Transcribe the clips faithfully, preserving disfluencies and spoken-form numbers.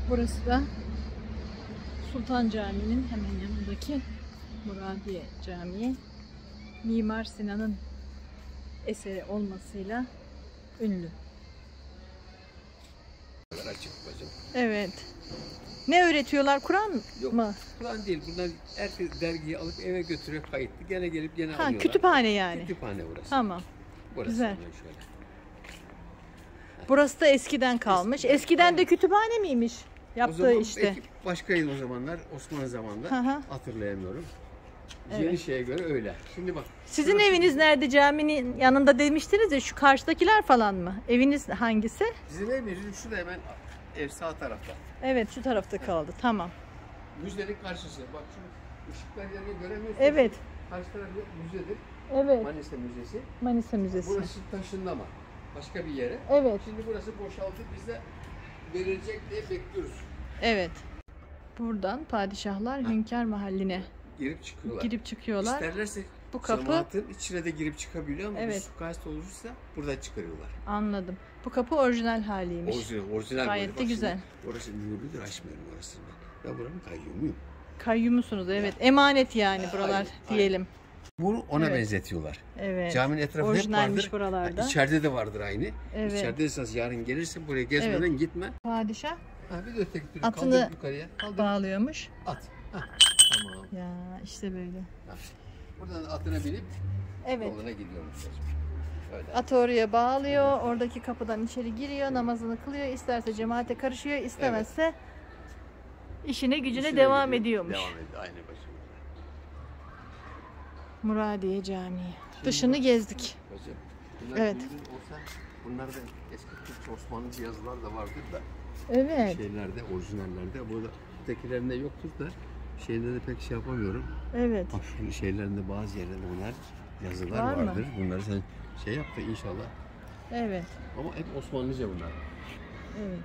Burası da Sultan Camii'nin hemen yanındaki Muradiye Camii. Mimar Sinan'ın eseri olmasıyla ünlü. Açık bacım. Evet. Ne öğretiyorlar? Kur'an mı? Kur'an değil. Bunlar herkes dergiyi alıp eve götürüyor kayıtlı. Gene gelip gene Ha, alıyorlar. kütüphane yani. Kütüphane burası. Tamam. Burası Güzel. Şöyle. Burası da eskiden kalmış. Eskiden, Eskiden de kütüphane miymiş? Yaptığı o zaman işte. başkaydı o zamanlar. Osmanlı zamanında. Hı hı. Hatırlayamıyorum. Evet. Yeni şeye göre öyle. Şimdi bak. Sizin burası, eviniz nerede? Caminin yanında demiştiniz ya, şu karşıdakiler falan mı? Eviniz hangisi? Bizim evimiz şurada hemen ev sağ tarafta. Evet, şu tarafta kaldı. Tamam. Müzenin karşısı. Bak şu ışıklar yerini göremiyorsun. Evet. Karşı tarafı müzedir. Evet. Manisa Müzesi. Manisa Müzesi. Burası taşınma. Başka bir yere. Evet. Şimdi burası boşaldı. Biz de verilecek diye bekliyoruz. Evet. Buradan padişahlar Ha. Hünkâr Mahalline Girip çıkıyorlar. girip çıkıyorlar. İsterlerse Bu kapı. cemaatin içine de girip çıkabiliyor ama Evet. bir suikast olursa buradan çıkarıyorlar. Anladım. Bu kapı orijinal haliymiş. Orijinal, orijinal Gayet böyle. de Bak güzel. şimdi, orası mühürlüdür, açmıyorum orasını. Ben buranın kayyumuyum. Kayyumusunuz, evet. Emanet yani Ha, buralar aynen, diyelim. Bunu ona Evet. benzetiyorlar. Evet. Caminin etrafı hep Orijinalmiş vardır. buralarda. Ha, İçeride de vardır aynı. Evet. İçeride esas yarın gelirse buraya gezmeden Evet. gitme. Padişah Ha, bir de öteki türlü Atını kaldır yukarıya. Kaldır. bağlıyormuş. At. Ha, tamam. Ya işte böyle. Ha. Buradan atına binip Evet. yoluna gidiyormuş. Öyle. Atı oraya bağlıyor. Oradaki kapıdan içeri giriyor. Namazını kılıyor. İsterse cemaate karışıyor. İstemezse işine gücüne İşine devam gidiyor, ediyormuş. Devam ediyor. Aynı başımıza. Muradiye Camii. Şimdi Dışını bak- gezdik. Hocam, bunlar Evet. gündüz olsa bunlarda eski Türkçe Osmanlıca yazılar da vardır da Evet. şeylerde, orijinallerde. Burada ötekilerinde yoktur da şeyde de pek şey yapamıyorum. Evet. Bak şu şeylerinde bazı yerlerde bunlar yazılar Var mı? vardır. Bunları sen şey yap da inşallah. Evet. Ama hep Osmanlıca bunlar. Evet.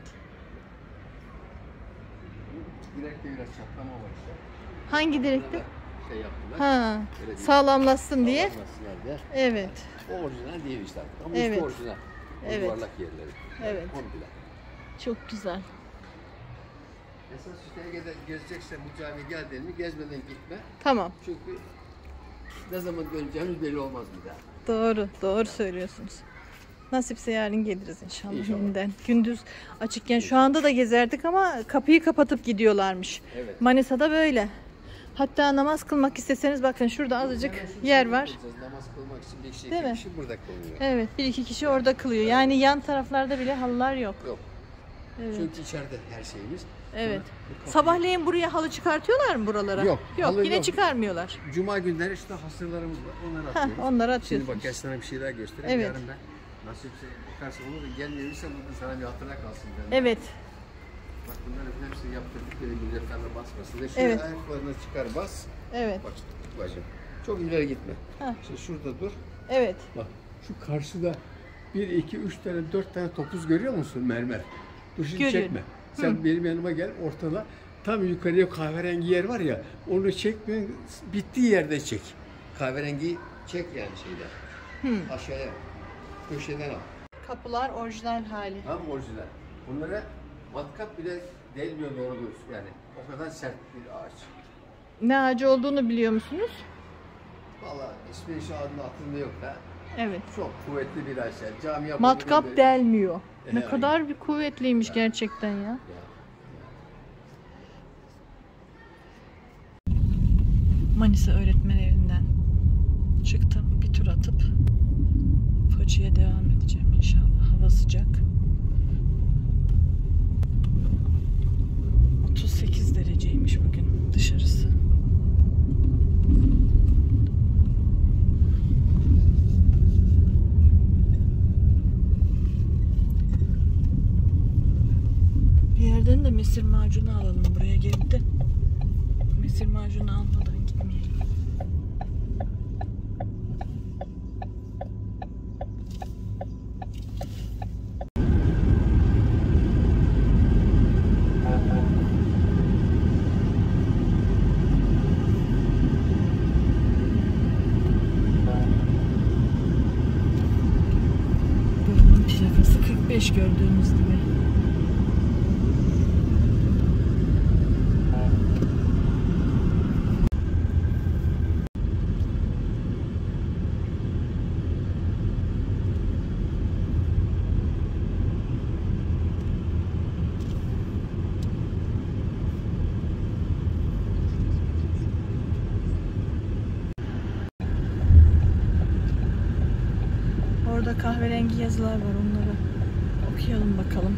Direkte biraz çatlama var işte. Hangi direkte? Burada şey yaptılar. Ha. Böyle bir- Sağlamlaşsın diye. Sağlamlasınlar diye. Evet. O orijinal değil işte artık. Ama Evet. üstü orijinal. O Evet. yuvarlak yerleri. Evet. Komple. Çok güzel. Esas işte geze, gezeceksen bu camiye geldin mi gezmeden gitme. Tamam. Çünkü ne zaman döneceğimiz belli olmaz bir daha. Doğru. Doğru söylüyorsunuz. Nasipse yarın geliriz inşallah, İnşallah. yeniden. Gündüz açıkken şu anda da gezerdik ama kapıyı kapatıp gidiyorlarmış. Evet. Manisa'da böyle. Hatta namaz kılmak isteseniz bakın şurada azıcık Hemen şu yer şeyi var. kılacağız, namaz kılmak için bir şey, Değil mi? kişi burada kılıyor. Evet, bir iki kişi orada kılıyor. Yani yan taraflarda bile halılar yok. Yok. Evet. Çünkü içeride her şeyimiz. Evet. Sonra bu kapıyı- Sabahleyin buraya halı çıkartıyorlar mı buralara? Yok, Yok, halı yine yok. çıkarmıyorlar. Cuma günleri işte hasırlarımız var. Onları Heh, atıyoruz. onları Şimdi atıyorsunuz. bak gel sana bir şey daha göstereyim. Evet. Yarın ben nasipse bakarsın olur da gelmeyebilirse burada sana bir hatıra kalsın. Ben. Evet. Bak bunların hepsini yaptırdık. Böyle milletlerle basmasın. Ve şöyle Evet. ayaklarına çıkar bas. Evet. Bak bacım. Çok ileri gitme. Heh. Şimdi şurada dur. Evet. Bak şu karşıda bir, iki, üç tane, dört tane topuz görüyor musun mermer? Dur şimdi Görüyorum. çekme. Sen Hı. benim yanıma gel ortada. Tam yukarıya kahverengi yer var ya, onu çekme, bittiği yerde çek. Kahverengiyi çek yani şeyden. Hı. Aşağıya, köşeden al. Kapılar orijinal hali. Tam orijinal. Bunlara matkap bile değmiyor doğru dürüst yani. O kadar sert bir ağaç. Ne ağacı olduğunu biliyor musunuz? Vallahi ismi şu anda aklımda yok da. Evet. Çok kuvvetli bir ağaç yani. Cami yapımı Matkap böyle- delmiyor. Ne Yani. kadar bir kuvvetliymiş gerçekten ya. Ya. Manisa Öğretmen Evi'nden çıktım. Bir tur atıp Foça'ya devam edeceğim inşallah. Hava sıcak. otuz sekiz dereceymiş bugün dışarısı. Bir yerden de mesir macunu alalım buraya gelip de. Mesir macunu almadan gitmeyelim. Buranın plakası kırk beş gördüğünüz gibi. Orada kahverengi yazılar var, onları okuyalım bakalım.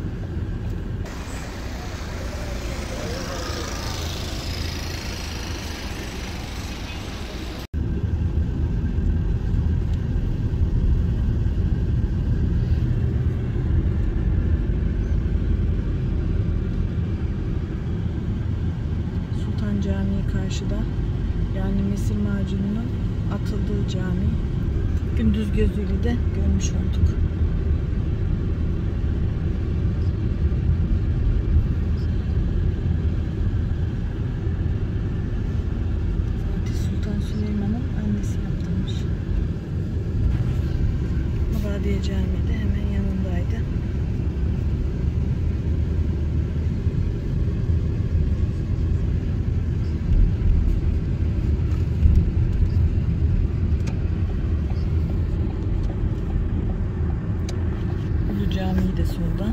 Sultan Camii karşıda. Yani mesir macununun atıldığı cami. Gündüz gözüyle de görmüş olduk. Fatih Sultan Süleyman'ın annesi yaptırmış. Muradiye Camii de hemen yanındaydı. Camii de solda.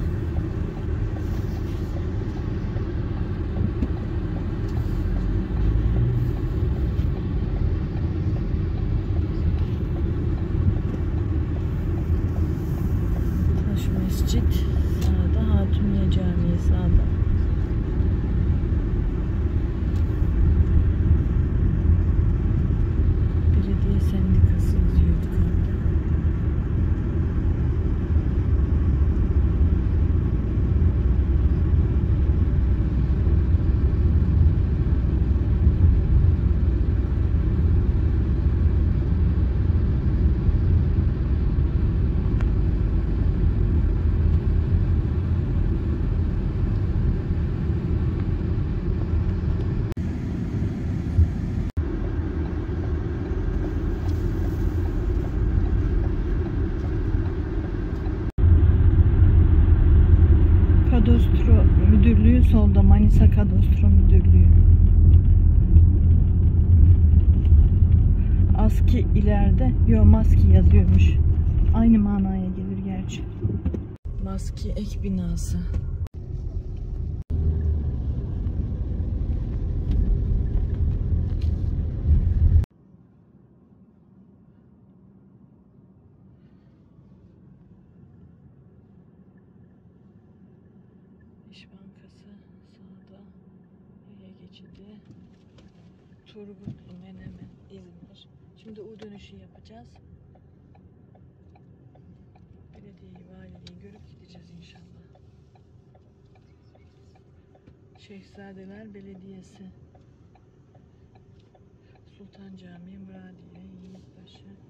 Taş Mescid sağda, Hatuniye Camii sağda. Belediye sendikası yazıyordu kartta. Kadastro Müdürlüğü solda, Manisa Kadastro Müdürlüğü. ASKİ ileride, yo MASKİ yazıyormuş. Aynı manaya gelir gerçi. MASKİ ek binası. İş Bankası sağda, Yaya geçidi, Turgutlu, Menemen, İzmir. Şimdi U dönüşü yapacağız. Belediyeyi, valiliği görüp gideceğiz inşallah. Şehzadeler Belediyesi, Sultan Camii, Muradiye, Yiğitbaşı.